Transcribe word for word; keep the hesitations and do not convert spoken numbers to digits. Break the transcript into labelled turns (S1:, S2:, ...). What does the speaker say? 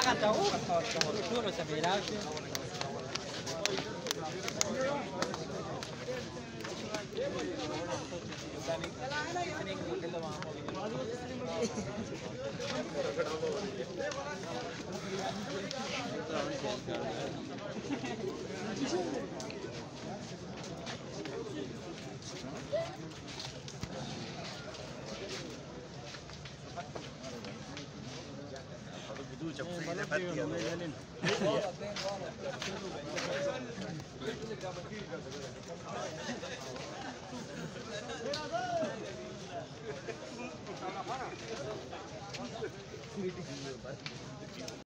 S1: canta uno, solo se verá.
S2: بدو جب فريدة بدي